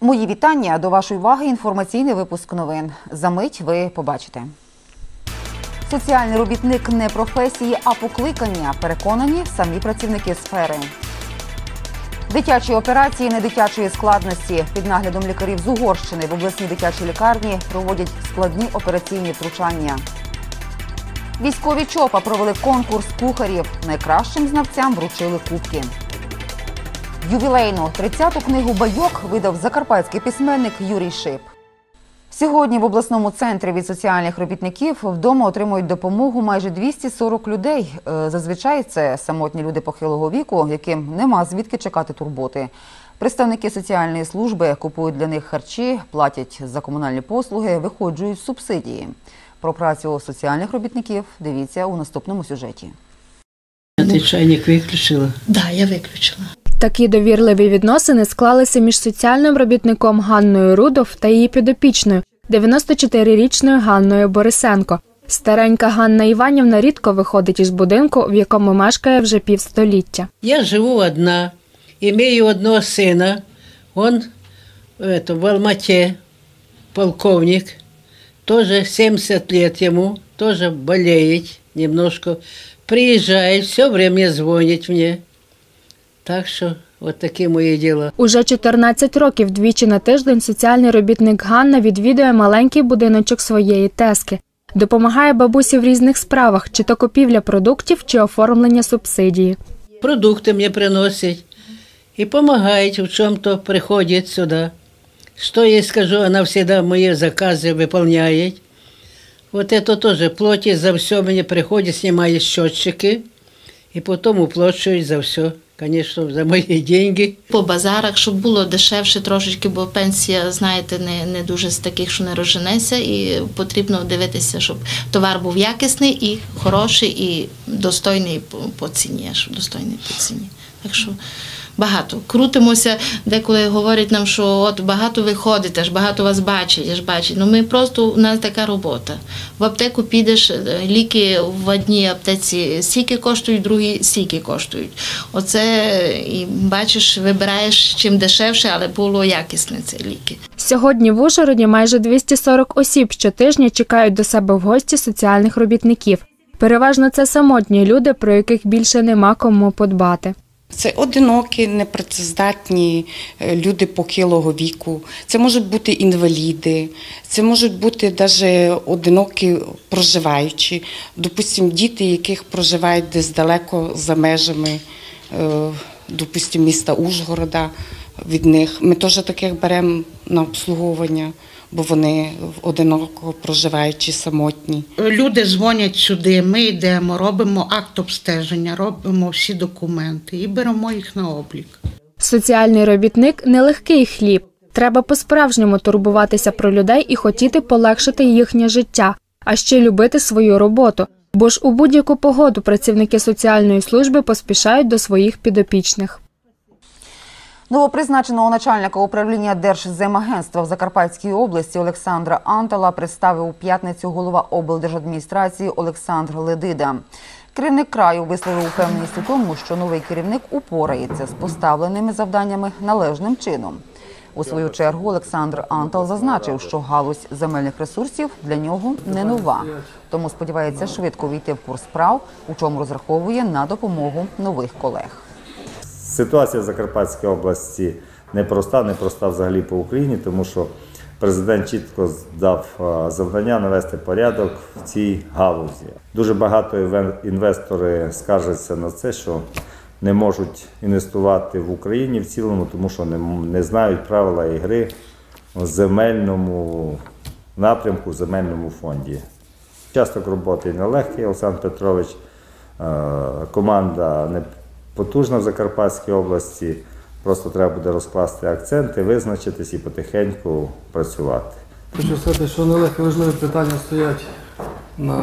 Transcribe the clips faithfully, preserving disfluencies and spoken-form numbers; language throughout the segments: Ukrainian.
Мої вітання, до вашої уваги інформаційний випуск новин. За мить ви побачите. Соціальний робітник не професії, а покликання, переконані самі працівники сфери. Дитячі операції недитячої складності. Під наглядом лікарів з Угорщини в обласній дитячій лікарні проводять складні операційні втручання. Військові ЧОПа провели конкурс кухарів. Найкращим знавцям вручили кубки. Ювілейну тридцяту книгу байок видав закарпатський письменник Юрій Шип. Сьогодні в обласному центрі від соціальних робітників вдома отримують допомогу майже двісті сорок людей. Зазвичай це самотні люди похилого віку, яким нема звідки чекати турботи. Представники соціальної служби купують для них харчі, платять за комунальні послуги, виходжують субсидії. Про працю соціальних робітників дивіться у наступному сюжеті. Ти чайник виключила? Так, да, я виключила. Такі довірливі відносини склалися між соціальним робітником Ганною Рудов та її підопічною, дев'яносто чотирирічною Ганною Борисенко. Старенька Ганна Іванівна рідко виходить із будинку, в якому мешкає вже півстоліття. Я живу одна, маю одного сина, він в Алматі, полковник, теж сімдесят років йому, теж боліє немножко, приїжджає, все время дзвонить мені. Так що, от таке моє діло. Уже чотирнадцять років двічі на тиждень соціальний робітник Ганна відвідує маленький будиночок своєї тезки. Допомагає бабусі в різних справах, чи то купівля продуктів, чи оформлення субсидії. Продукти мені приносять і допомагають, в чому-то приходять сюди. Що я скажу, вона завжди мої закази виконує. От це теж платять за все, мені приходять, знімають щотчики і потім оплачують за все. Звісно, за мої гроші. По базарах, щоб було дешевше трошечки, бо пенсія, знаєте, не, не дуже з таких, що не розженеться, і потрібно дивитися, щоб товар був якісний і хороший, і достойний по, по ціні, щоб достойний по ціні. Так що багато. Крутимося, деколи говорять нам, що от багато виходите, аж багато вас бачить, аж бачить. Ну ми просто, у нас така робота. В аптеку підеш, ліки в одній аптеці стільки коштують, в другій стільки коштують. Оце, і бачиш, вибираєш чим дешевше, але було якісне ці ліки. Сьогодні в Ужгороді майже двісті сорок осіб щотижня чекають до себе в гості соціальних робітників. Переважно це самотні люди, про яких більше нема кому подбати. Це одинокі, непрацездатні люди похилого віку, це можуть бути інваліди, це можуть бути навіть одинокі проживаючі, допустимо, діти, яких проживають десь далеко за межами, допустимо, міста Ужгорода від них. Ми теж таких беремо на обслуговування, бо вони одиноко проживаючі, самотні. Люди дзвонять сюди, ми йдемо, робимо акт обстеження, робимо всі документи і беремо їх на облік. Соціальний робітник – нелегкий хліб. Треба по-справжньому турбуватися про людей і хотіти полегшити їхнє життя, а ще любити свою роботу. Бо ж у будь-яку погоду працівники соціальної служби поспішають до своїх підопічних. Новопризначеного начальника управління Держземагентства в Закарпатській області Олександра Антала представив у п'ятницю голова облдержадміністрації Олександр Ледида. Керівник краю висловив упевненість у тому, що новий керівник упорається з поставленими завданнями належним чином. У свою чергу Олександр Антал зазначив, що галузь земельних ресурсів для нього не нова, тому сподівається швидко війти в курс справ, у чому розраховує на допомогу нових колег. Ситуація в Закарпатській області непроста, непроста взагалі по Україні, тому що президент чітко дав завдання навести порядок в цій галузі. Дуже багато інвестори скаржаться на це, що не можуть інвестувати в Україні в цілому, тому що не, не знають правила ігри в земельному напрямку, в земельному фонді. Часток роботи нелегкий, Олександр Петрович, команда не потужна в Закарпатській області, просто треба буде розкласти акценти, визначитись і потихеньку працювати. Хочу сказати, що нелегкі важливі питання стоять на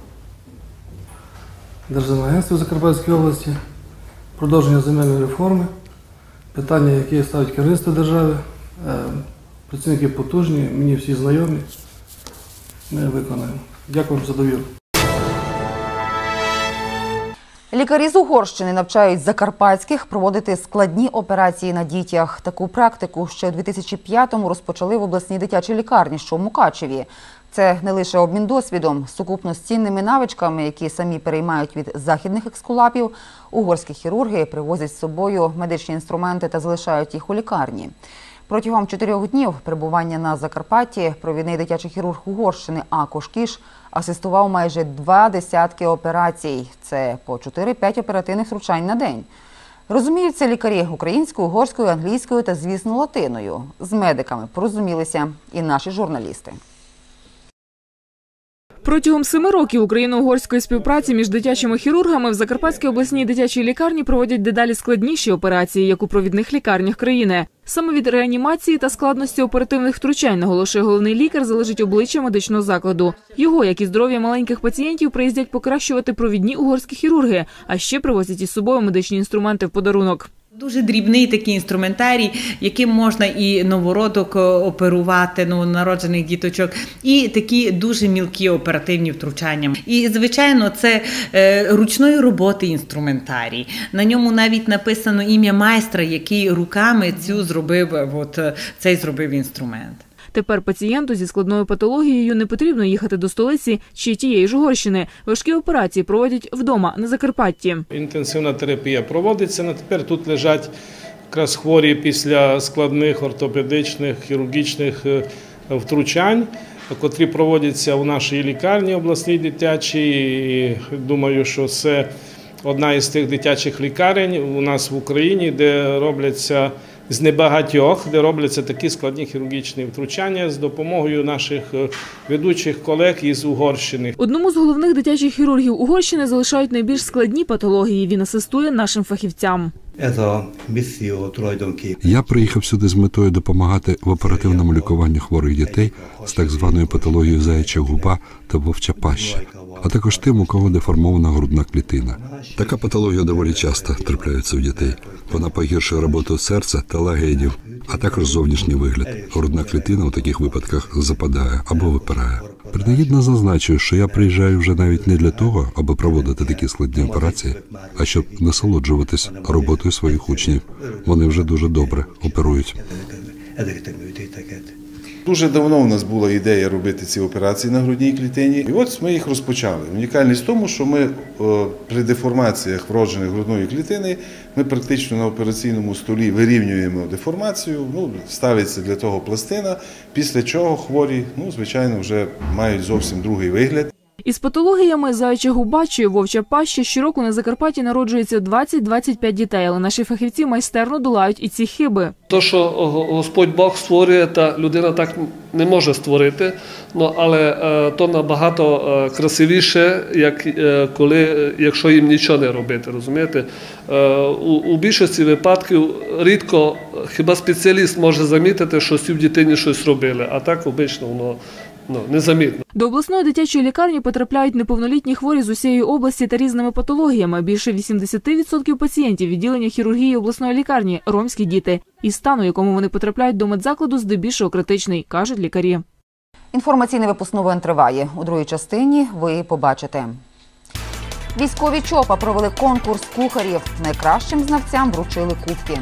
Держземагентстві в Закарпатській області, продовження земельної реформи, питання, які ставить керівництво держави, працівники потужні, мені всі знайомі, ми виконуємо. Дякую за довіру. Лікарі з Угорщини навчають закарпатських проводити складні операції на дітях. Таку практику ще у дві тисячі п'ятому розпочали в обласній дитячій лікарні, що в Мукачеві. Це не лише обмін досвідом, сукупно з цінними навичками, які самі переймають від західних екскулапів, угорські хірурги привозять з собою медичні інструменти та залишають їх у лікарні. Протягом чотирьох днів перебування на Закарпатті провідний дитячий хірург Угорщини Акош Кіш асистував майже два десятки операцій. Це по чотири-п'ять оперативних втручань на день. Розуміються лікарі українською, угорською, англійською та, звісно, латиною. З медиками порозумілися і наші журналісти. Протягом семи років україно-угорської співпраці між дитячими хірургами в Закарпатській обласній дитячій лікарні проводять дедалі складніші операції, як у провідних лікарнях країни. Саме від реанімації та складності оперативних втручань, наголошує головний лікар, залежить обличчя медичного закладу. Його, як і здоров'я маленьких пацієнтів, приїздять покращувати провідні угорські хірурги, а ще привозять із собою медичні інструменти в подарунок. Дуже дрібний такий інструментарій, яким можна і новородок оперувати, новонароджених діточок, і такі дуже мілкі оперативні втручання. І, звичайно, це е, ручної роботи інструментарій. На ньому навіть написано ім'я майстра, який руками цю зробив, от, цей зробив інструмент. Тепер пацієнту зі складною патологією не потрібно їхати до столиці чи тієї ж Угорщини. Важкі операції проводять вдома, на Закарпатті. Інтенсивна терапія проводиться, а тепер тут лежать якраз хворі після складних ортопедичних, хірургічних втручань, котрі проводяться у нашій лікарні обласній дитячій. І думаю, що це одна із тих дитячих лікарень у нас в Україні, де робляться з небагатьох, де робляться такі складні хірургічні втручання з допомогою наших ведучих колег із Угорщини. Одному з головних дитячих хірургів Угорщини залишають найбільш складні патології. Він асистує нашим фахівцям. Я приїхав сюди з метою допомагати в оперативному лікуванні хворих дітей з так званою патологією заяча губа та вовча паща, а також тим, у кого деформована грудна клітина. Така патологія доволі часто трапляється у дітей. Вона погіршує роботу серця та легенів, а також зовнішній вигляд. Грудна клітина у таких випадках западає або випирає. Принагідно зазначую, що я приїжджаю вже навіть не для того, аби проводити такі складні операції, а щоб насолоджуватись роботою своїх учнів. Вони вже дуже добре оперують. Дуже давно у нас була ідея робити ці операції на грудній клітині, і от ми їх розпочали. Унікальність в тому, що ми при деформаціях вродженої грудної клітини, ми практично на операційному столі вирівнюємо деформацію, ну, ставиться для того пластина, після чого хворі, ну, звичайно, вже мають зовсім другий вигляд. Із патологіями заяча губа чи вовча паща щороку на Закарпатті народжується двадцять-двадцять п'ять дітей, але наші фахівці майстерно долають і ці хиби. То, що Господь Бог створює, та людина так не може створити, ну, але е, то набагато е, красивіше, як, е, коли, якщо їм нічого не робити, розумієте? Е, у, у більшості випадків рідко хіба спеціаліст може замітити, що цій дитині щось робили, а так обично воно Ну, незамітно. До обласної дитячої лікарні потрапляють неповнолітні хворі з усієї області та різними патологіями. Більше вісімдесят відсотків пацієнтів відділення хірургії обласної лікарні – ромські діти. І стан, у якому вони потрапляють до медзакладу, здебільшого критичний, кажуть лікарі. Інформаційний випуск новин триває. У другій частині ви побачите. Військові ЧОПа провели конкурс кухарів. Найкращим знавцям вручили кубки.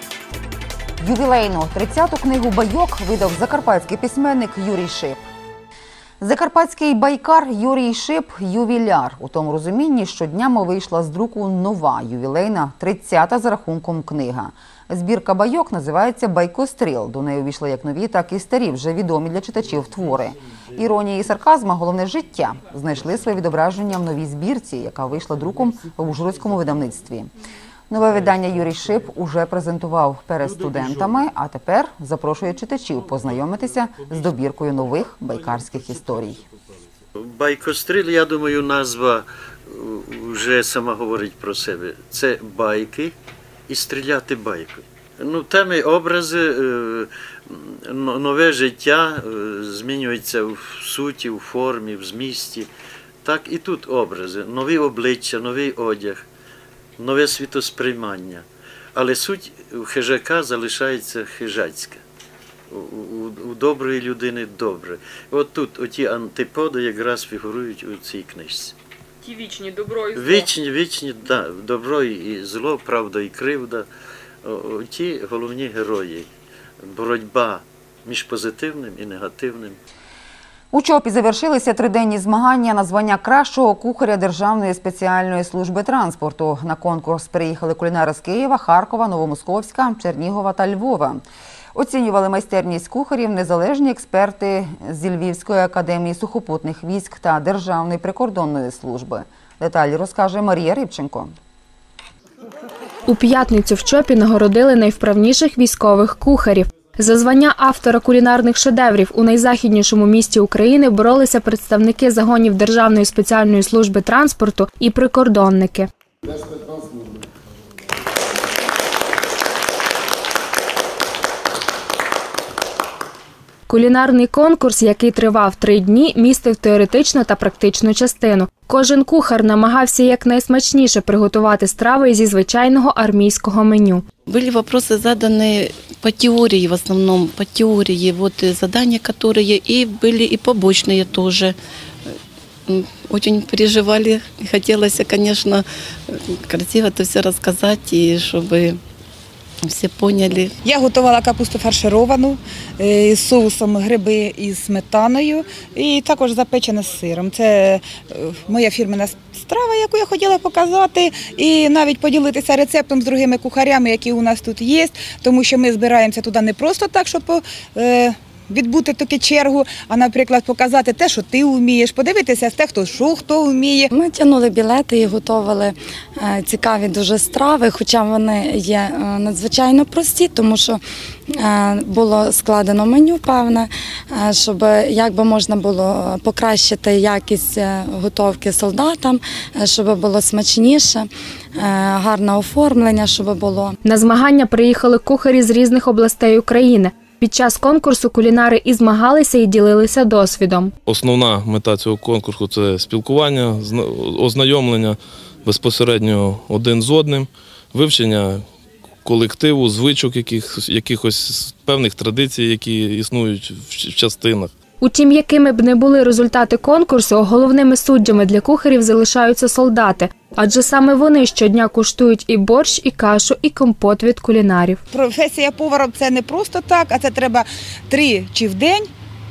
Ювілейну тридцяту книгу «Байок» видав закарпатський письменник Юрій Шип. Закарпатський байкар Юрій Шип – ювіляр. У тому розумінні, що днями вийшла з друку нова ювілейна тридцята за рахунком книга. Збірка байок називається «Байкостріл». До неї увійшли як нові, так і старі, вже відомі для читачів твори. Іронія і сарказм, а головне життя, знайшли своє відображення в новій збірці, яка вийшла друком в ужгородському видавництві. Нове видання Юрій Шип уже презентував перед студентами, а тепер запрошує читачів познайомитися з добіркою нових байкарських історій. Байкостріл, я думаю, назва вже сама говорить про себе. Це байки і стріляти байки. Ну, теми, образи, нове життя змінюється в суті, в формі, в змісті. Так і тут образи, нові обличчя, новий одяг. Нове світосприймання. Але суть хижака залишається хижацька. У, у, у доброї людини добре. От тут оті антиподи якраз фігурують у цій книжці. Ті вічні добро і зло. Вічні, вічні, да, добро і зло, правда і кривда. О, о, ті головні герої. Боротьба між позитивним і негативним. У Чопі завершилися триденні змагання на звання кращого кухаря Державної спеціальної служби транспорту. На конкурс приїхали кулінари з Києва, Харкова, Новомосковська, Чернігова та Львова. Оцінювали майстерність кухарів незалежні експерти зі Львівської академії сухопутних військ та Державної прикордонної служби. Деталі розкаже Марія Рибченко. У п'ятницю в Чопі нагородили найвправніших військових кухарів. За звання автора кулінарних шедеврів у найзахіднішому місті України боролися представники загонів Державної спеціальної служби транспорту і прикордонники. Кулінарний конкурс, який тривав три дні, містив теоретичну та практичну частину. Кожен кухар намагався якнайсмачніше приготувати страви зі звичайного армійського меню. Были вопросы заданы по теории, в основном по теории, вот задания, которые и были и побочные тоже. Очень переживали, хотелось, конечно, красиво это все рассказать, и чтобы всі поняли. Я готувала капусту фаршировану з соусом гриби із сметаною і також запечена з сиром. Це моя фірменна страва, яку я хотіла показати, і навіть поділитися рецептом з другими кухарями, які у нас тут є, тому що ми збираємося туди не просто так, щоб відбути таку чергу, а, наприклад, показати те, що ти вмієш, подивитися те, хто що, хто вміє. Ми тягнули білети і готували цікаві дуже страви, хоча вони є надзвичайно прості, тому що було складено меню певне, щоб як би можна було покращити якість готовки солдатам, щоб було смачніше, гарне оформлення, щоб було. На змагання приїхали кухарі з різних областей України. Під час конкурсу кулінари і змагалися, і ділилися досвідом. Основна мета цього конкурсу – це спілкування, ознайомлення безпосередньо один з одним, вивчення колективу, звичок, яких, якихось певних традицій, які існують в частинах. Утім, якими б не були результати конкурсу, головними суддями для кухарів залишаються солдати. Адже саме вони щодня куштують і борщ, і кашу, і компот від кулінарів. Професія повара – це не просто так, а це треба тричі в день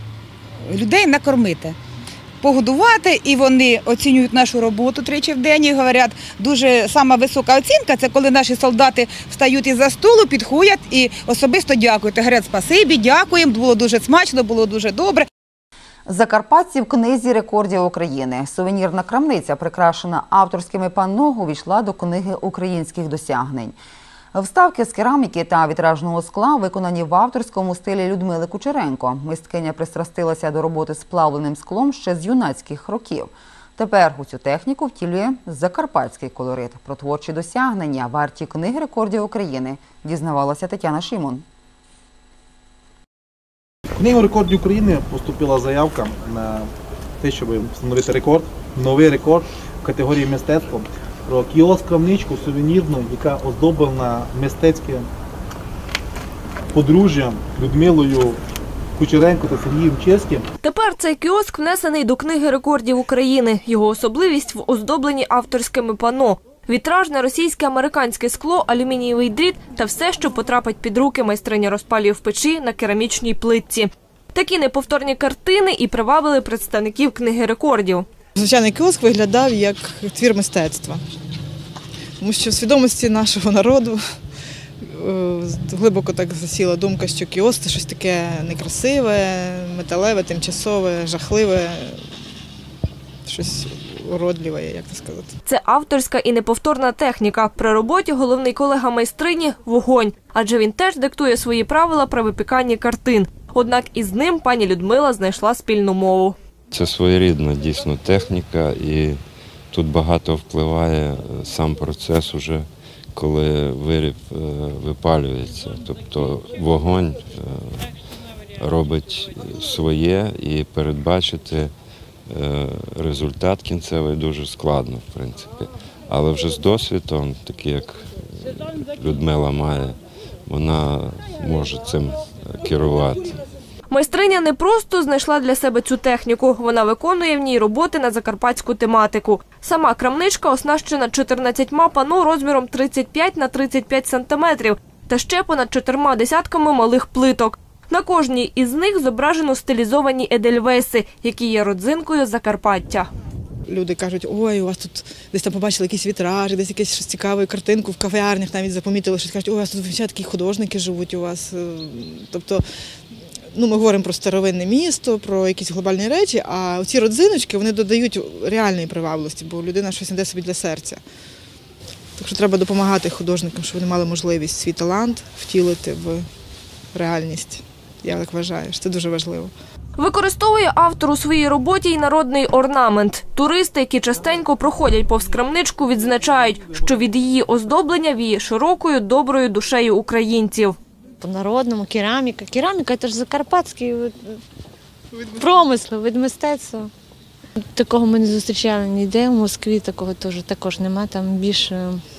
людей накормити, погодувати, і вони оцінюють нашу роботу тричі в день і говорять, дуже сама висока оцінка – це коли наші солдати встають із-за столу, підходять і особисто дякують. Говорять, спасибі, дякуємо, було дуже смачно, було дуже добре. Закарпатці в книзі рекордів України. Сувенірна крамниця, прикрашена авторськими панно, увійшла до книги українських досягнень. Вставки з кераміки та вітражного скла виконані в авторському стилі Людмили Кучеренко. Мисткиня пристрастилася до роботи з плавленим склом ще з юнацьких років. Тепер у цю техніку втілює закарпатський колорит. Про творчі досягнення варті книги рекордів України дізнавалася Тетяна Шимон. В Книгу рекордів України поступила заявка на те, щоб встановити рекорд, новий рекорд в категорії мистецтво про кіоск-крамничку сувенірну, яка оздоблена мистецьким подружжям Людмилою Кучеренко та Сергієм Чеським. Тепер цей кіоск внесений до Книги рекордів України. Його особливість в оздобленні авторськими панно. Вітражне, російське, американське скло, алюмінієвий дріт та все, що потрапить під руки майстриня розпалює в печі на керамічній плитці. Такі неповторні картини і привабили представників Книги рекордів. Звичайний кіоск виглядав як твір мистецтва, тому що в свідомості нашого народу глибоко так засіла думка, що кіоск – це щось таке некрасиве, металеве, тимчасове, жахливе, щось уродливе, як це сказати. Це авторська і неповторна техніка. При роботі головний колега майстрині – вогонь, адже він теж диктує свої правила при випіканні картин. Однак із ним пані Людмила знайшла спільну мову. Це своєрідна дійсно техніка, і тут багато впливає сам процес уже, коли виріб випалюється. Тобто вогонь робить своє, і передбачити результат кінцевий дуже складно, в принципі. Але вже з досвідом, такий як Людмила має, вона може цим керувати. Майстриня не просто знайшла для себе цю техніку, вона виконує в ній роботи на закарпатську тематику. Сама крамничка оснащена чотирнадцятьма пано розміром тридцять п'ять на тридцять п'ять сантиметрів та ще понад чотирма десятками малих плиток. На кожній із них зображено стилізовані едельвейси, які є родзинкою Закарпаття. Люди кажуть, ой, у вас тут десь там побачили якісь вітражі, десь якусь щось цікаву картинку, в кав'ярнях навіть запомітили, що кажуть, ой, у вас тут ще такі художники живуть у вас. Тобто, ну, ми говоримо про старовинне місто, про якісь глобальні речі, а ці родзиночки, вони додають реальної привабливості, бо людина щось знайде собі для серця. Так що треба допомагати художникам, щоб вони мали можливість свій талант втілити в реальність. Я так вважаю, що це дуже важливо. Використовує автор у своїй роботі й народний орнамент. Туристи, які частенько проходять повз крамничку, відзначають, що від її оздоблення віє широкою, доброю душею українців. По-народному кераміка. Кераміка – це ж закарпатський промисел, від мистецтва. Такого ми не зустрічали ніде, в Москві такого теж, також немає, там більше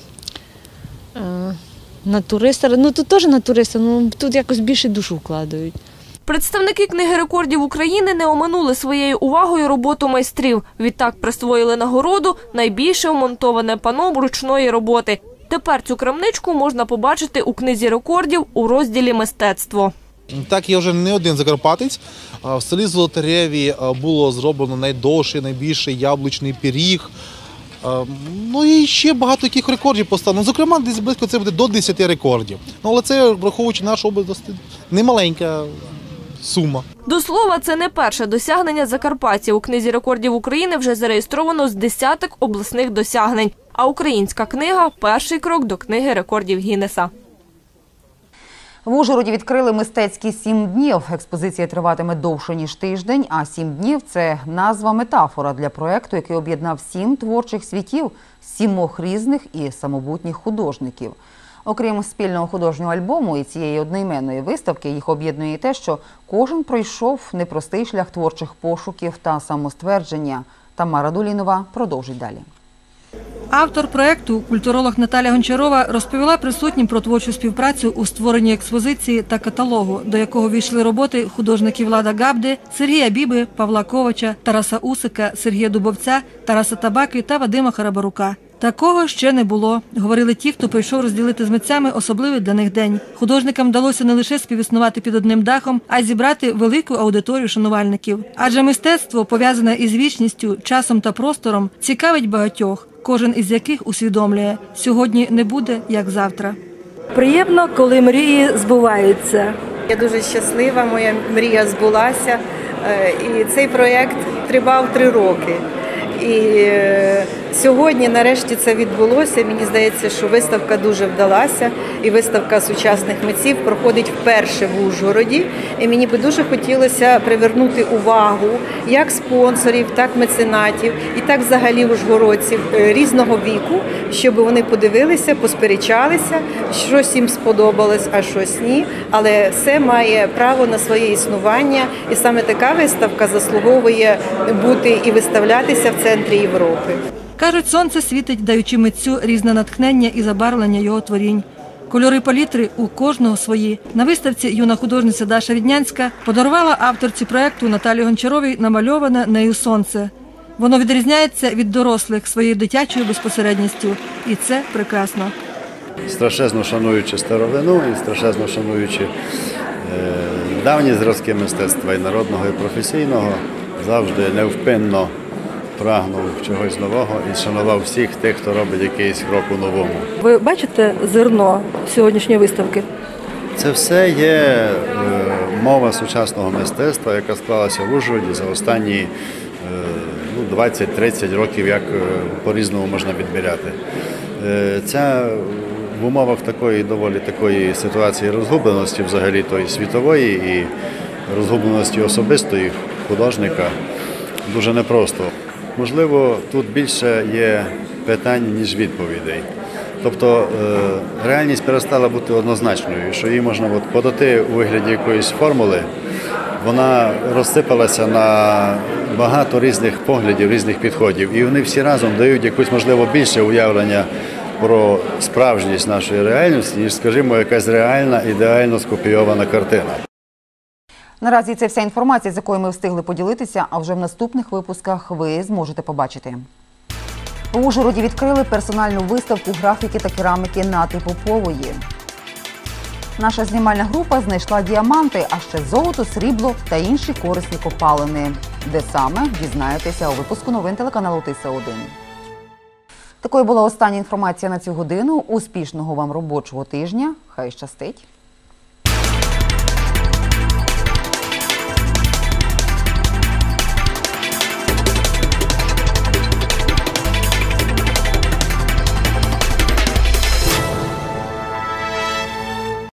е, на туриста. Ну тут теж на туриста, ну тут якось більше душу вкладають. Представники книги рекордів України не оминули своєю увагою роботу майстрів. Відтак присвоїли нагороду найбільше вмонтоване пано ручної роботи. Тепер цю крамничку можна побачити у книзі рекордів у розділі «Мистецтво». Так, є вже не один закарпатець. В селі Золотареві було зроблено найдовший, найбільший яблучний пиріг. Ну і ще багато яких рекордів поставлено. Зокрема, десь близько це буде до десяти рекордів. Ну, але це, враховуючи нашу область, немаленька сума. До слова, це не перше досягнення закарпатців. У книзі рекордів України вже зареєстровано з десяток обласних досягнень. А українська книга – перший крок до книги рекордів Гіннеса. В Ужгороді відкрили мистецькі сім днів. Експозиція триватиме довше, ніж тиждень, а сім днів – це назва-метафора для проєкту, який об'єднав сім творчих світів, сімох різних і самобутніх художників. Окрім спільного художнього альбому і цієї одноіменної виставки, їх об'єднує і те, що кожен пройшов непростий шлях творчих пошуків та самоствердження. Тамара Дулінова продовжить далі. Автор проєкту, культуролог Наталя Гончарова, розповіла присутнім про творчу співпрацю у створенні експозиції та каталогу, до якого війшли роботи художників Влада Габди, Сергія Біби, Павла Ковача, Тараса Усика, Сергія Дубовця, Тараса Табаки та Вадима Харабарука. Такого ще не було, говорили ті, хто прийшов розділити з митцями особливий для них день. Художникам вдалося не лише співіснувати під одним дахом, а й зібрати велику аудиторію шанувальників. Адже мистецтво, пов'язане із вічністю, часом та простором, цікавить багатьох, кожен із яких усвідомлює – сьогодні не буде, як завтра. Приємно, коли мрії збуваються. Я дуже щаслива, моя мрія збулася. І цей проєкт тривав три роки. І сьогодні, нарешті, це відбулося. Мені здається, що виставка дуже вдалася. І виставка сучасних митців проходить вперше в Ужгороді. І мені би дуже хотілося привернути увагу як спонсорів, так меценатів і так взагалі ужгородців різного віку, щоб вони подивилися, посперечалися, щось їм сподобалось, а щось ні. Але все має право на своє існування. І саме така виставка заслуговує бути і виставлятися в центрі Європи. Кажуть, сонце світить, даючи митцю різне натхнення і забарвлення його творінь. Кольори палітри у кожного свої. На виставці юна художниця Даша Віднянська подарувала авторці проєкту Наталі Гончаровій намальоване нею сонце. Воно відрізняється від дорослих своєю дитячою безпосередністю. І це прекрасно. Страшезно шануючи старовину і страшезно шануючи е, давні зразки мистецтва і народного, і професійного, завжди невпинно прагнув чогось нового і шанував всіх тих, хто робить якийсь крок у новому. Ви бачите зерно сьогоднішньої виставки? Це все є е, мова сучасного мистецтва, яка склалася в Ужгороді за останні е, ну, двадцять-тридцять років, як е, по-різному можна відміряти. Е, ця в умовах такої доволі такої ситуації розгубленості взагалі тої світової і розгубленості особистої художника дуже непросто. Можливо, тут більше є питань, ніж відповідей. Тобто реальність перестала бути однозначною, що її можна от подати у вигляді якоїсь формули, вона розсипалася на багато різних поглядів, різних підходів, і вони всі разом дають якусь, можливо, більше уявлення про справжність нашої реальності, ніж, скажімо, якась реальна, ідеально скопійована картина. Наразі це вся інформація, з якою ми встигли поділитися, а вже в наступних випусках ви зможете побачити. У Ужгороді відкрили персональну виставку графіки та кераміки Нати Попової. Наша знімальна група знайшла діаманти, а ще золото, срібло та інші корисні копалини. Де саме, дізнаєтеся у випуску новин телеканалу Т С один. Такою була остання інформація на цю годину. Успішного вам робочого тижня. Хай щастить!